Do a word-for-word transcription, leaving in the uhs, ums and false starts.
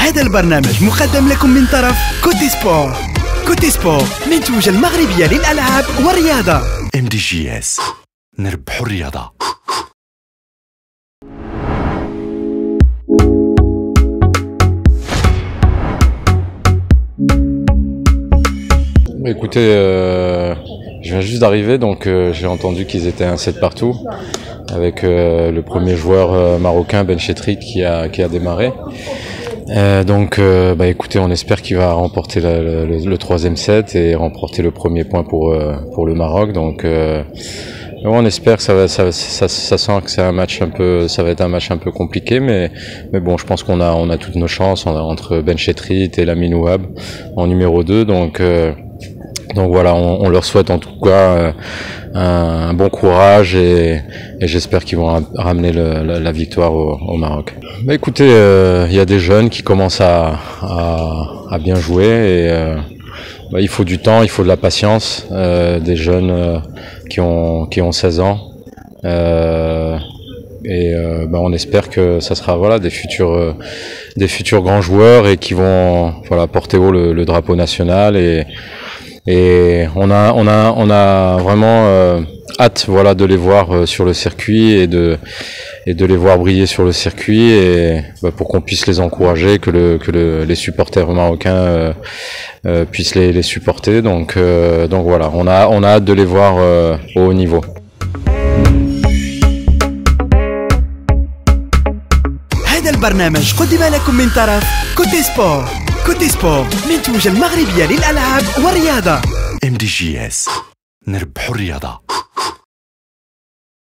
هذا البرنامج مقدم لكم من طرف كوتي سبور. كوتي سبور منتوج المغربية للألعاب والرياضة. ام دي جي اس، نربحوا الرياضة. Écoutez, euh, je viens juste d'arriver, donc euh, j'ai entendu qu'ils étaient un set partout avec euh, le premier joueur euh, marocain Ben Chetrit qui a qui a démarré. Euh, donc, euh, bah écoutez, on espère qu'il va remporter la, le, le troisième set et remporter le premier point pour euh, pour le Maroc. Donc, euh, on espère que ça va, ça, ça, ça sent que c'est un match un peu, ça va être un match un peu compliqué, mais mais bon, je pense qu'on a on a toutes nos chances on a, entre Ben Chetrit et Lamine Ouab en numéro deux. Donc euh, Donc voilà, on, on leur souhaite en tout cas euh, un, un bon courage et, et j'espère qu'ils vont ra ramener le, la, la victoire au, au Maroc. Bah écoutez, il euh, y a des jeunes qui commencent à, à, à bien jouer et euh, bah, il faut du temps, il faut de la patience, euh, des jeunes euh, qui ont qui ont seize ans. Euh, et euh, bah, on espère que ça sera voilà des futurs euh, des futurs grands joueurs et qui vont voilà porter haut le, le drapeau national et Et on a, on a, on a vraiment euh, hâte, voilà, de les voir euh, sur le circuit et de, et de les voir briller sur le circuit et bah, pour qu'on puisse les encourager, que le, que le, les supporters marocains euh, euh, puissent les, les supporter. Donc, euh, donc voilà, on a, on a hâte de les voir euh, au haut niveau. هذا البرنامج قدم لكم من طرف كوتي سبور. كوتي سبور منتوج المغربية للألعاب والرياضة. ام دي جي اس، نربحوا الرياضة.